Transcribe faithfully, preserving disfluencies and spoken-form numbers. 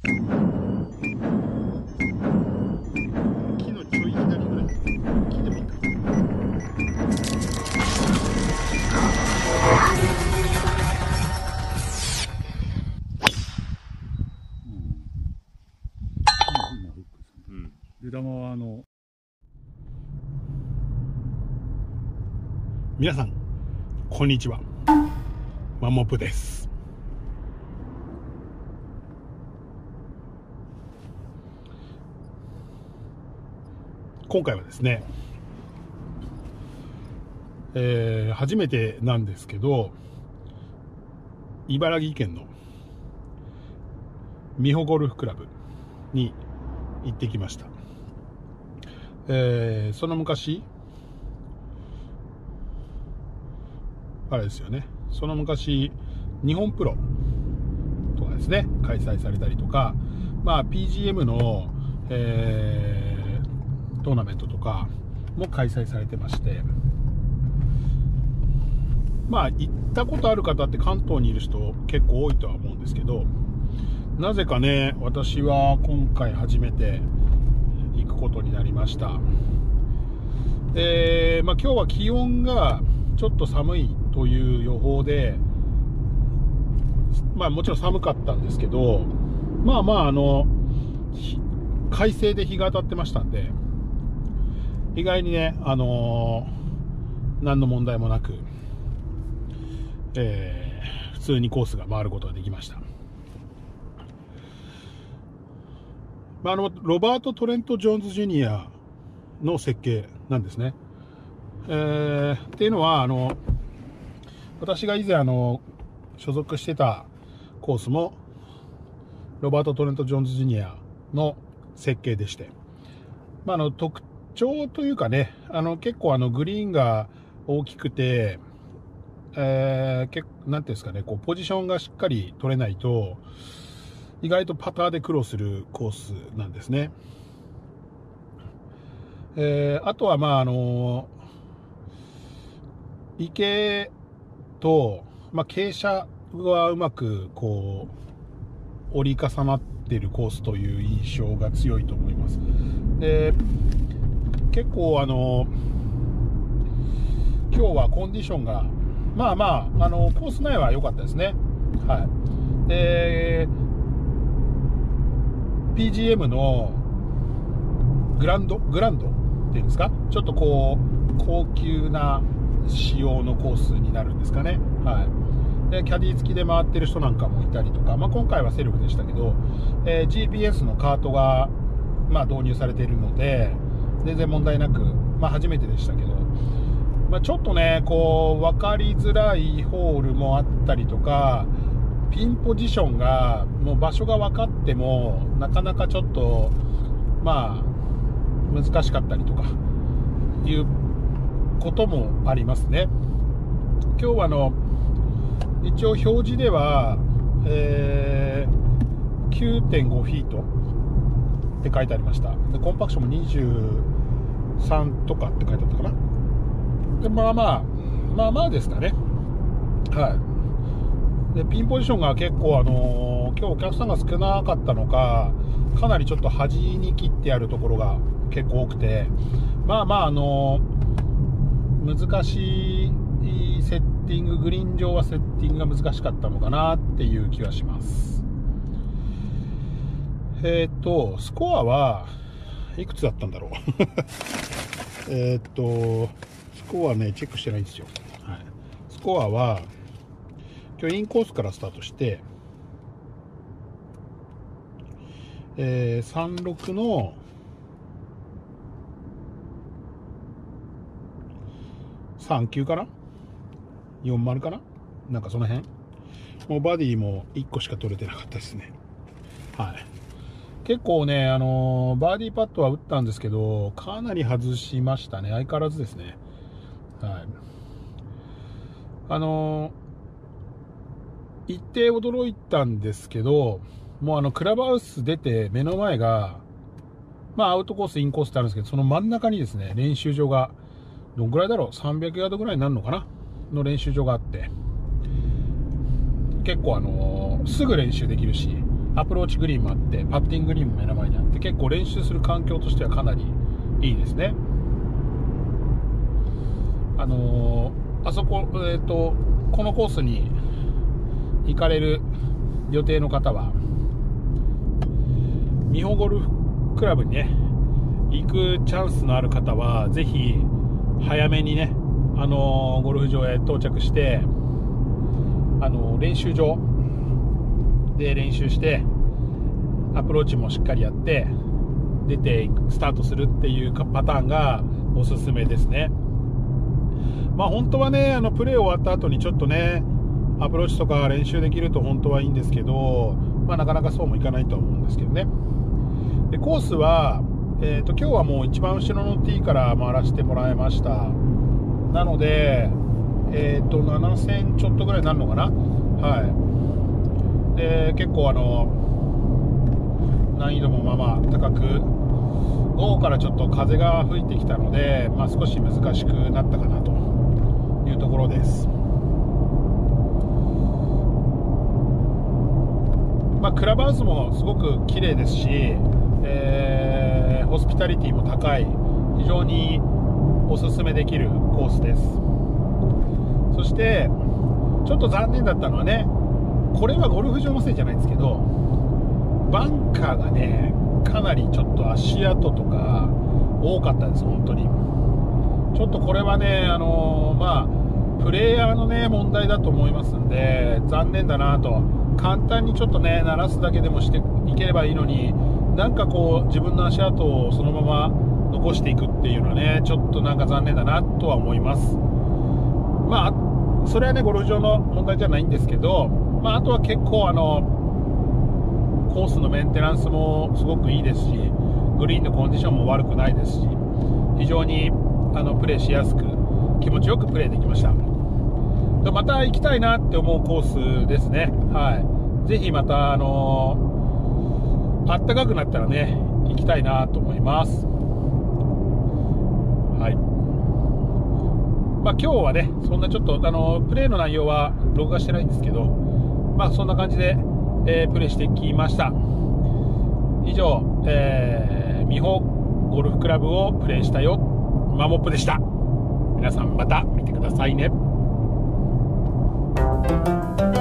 木のちょい左ぐらい。木でもいいか。うん。出玉はあの皆さんこんにちは。マンモプです。今回はですね、えー、初めてなんですけど、茨城県の美保ゴルフクラブに行ってきました。えー、その昔あれですよね、その昔日本プロとかですね開催されたりとか、まあ ピージーエム の、えー、トーナメントとかも開催されてまして、まあ行ったことある方って関東にいる人結構多いとは思うんですけど、なぜかね私は今回初めて行くことになりました。えー、まあ今日は気温がちょっと寒いという予報で、まあもちろん寒かったんですけど、まあまああの快晴で日が当たってましたんで、意外にねあのー、何の問題もなく、えー、普通にコースが回ることができました。まあ、あのロバート・トレント・ジョーンズ・ジュニアの設計なんですね。えー、っていうのはあの私が以前あの所属してたコースもロバート・トレント・ジョーンズ・ジュニアの設計でして、まあ、あの特徴というかね、あの結構あのグリーンが大きくて、えー、結なんていうんですかね、こうポジションがしっかり取れないと意外とパターで苦労するコースなんですね。えー、あとはまああの池と、まあ、傾斜はうまくこう折り重なっているコースという印象が強いと思います。で、結構あの今日はコンディションがまあまああのコース内は良かったですね。はい。で、ピージーエム のグランドグランドっていうんですか、ちょっとこう高級な仕様のコースになるんですかね。はい。でキャディ付きで回ってる人なんかもいたりとか、まあ、今回はセルフでしたけど、えー、ジーピーエス のカートが、まあ、導入されているので全然問題なく、まあ、初めてでしたけど、まあ、ちょっとねこう分かりづらいホールもあったりとか、ピンポジションがもう場所が分かってもなかなかちょっとまあ難しかったりとかいうこともありますね。今日はあの一応表示では、えー、きゅうてんご フィートって書いてありました。でコンパクションもにじゅうさんとかって書いてあったかな。でまあまあまあまあですかね。はい。でピンポジションが結構あのー、今日お客さんが少なかったのか、かなりちょっと端に切ってあるところが結構多くて、まあまああのー、難しいセッティング、グリーン上はセッティングが難しかったのかなっていう気はします。えっとスコアはいくつだったんだろうえっとスコアねチェックしてないんですよ。はい、スコアは今日インコースからスタートして、えー、さんじゅうろくのさんじゅうきゅうかな、よんじゅうかな、なんかその辺。もうバディもいっこしか取れてなかったですね。はい。結構ね、あのー、バーディーパットは打ったんですけど、かなり外しましたね。相変わらずですね。はい。あのー、一定驚いたんですけど、もうあの、クラブハウス出て目の前が、まあアウトコース、インコースってあるんですけど、その真ん中にですね、練習場が、どんぐらいだろう、さんびゃくヤードぐらいになるのかなの練習場があって、結構あのー、すぐ練習できるし、 アプローチグリーンもあって、パッティンググリーンも目の前にあって、結構練習する環境としてはかなりいいですね。あのー、あそこ、えーと、このコースに行かれる予定の方は、美穂ゴルフクラブにね、行くチャンスのある方は、ぜひ早めにね、あのー、ゴルフ場へ到着して、あのー、練習場で練習して、アプローチもしっかりやって、出てスタートするっていうパターンがおすすめですね。まあ本当はね、あのプレー終わった後にちょっとね、アプローチとか練習できると本当はいいんですけど、まあなかなかそうもいかないと思うんですけどね。で、コースは、えーと、今日はもう一番後ろのティーから回らせてもらいました。なので、えーと、ななせんちょっとぐらいになるのかな。はい。で、結構あの、難易度もまあまあ高く、午後からちょっと風が吹いてきたので、まあ少し難しくなったかなというところです。まあ、クラブハウスもすごく綺麗ですし、えー、ホスピタリティも高い、非常におすすめできるコースです。そしてちょっと残念だったのはね、これはゴルフ場のせいじゃないんですけど、バンカーがねかなりちょっと足跡とか多かったです。本当にちょっとこれはね、あのー、まあプレイヤーのね問題だと思いますんで、残念だなと。簡単にちょっとね鳴らすだけでもしていければいいのに、なんかこう自分の足跡をそのまま残していくっていうのはね、ちょっとなんか残念だなとは思います。まあそれはねゴルフ場の問題じゃないんですけど、まああとは結構あのコースのメンテナンスもすごくいいですし、グリーンのコンディションも悪くないですし、非常にあのプレーしやすく気持ちよくプレーできました。また行きたいなって思うコースですね。はい。ぜひまたあのー、暖かくなったらね行きたいなと思います。はい。まあ今日はねそんなちょっとあのプレーの内容は録画してないんですけど、まあそんな感じで、えー、プレーしてきました。以上、えー、美穂ゴルフクラブをプレーしたよ、マモップでした。皆さんまた見てくださいね。Thank you.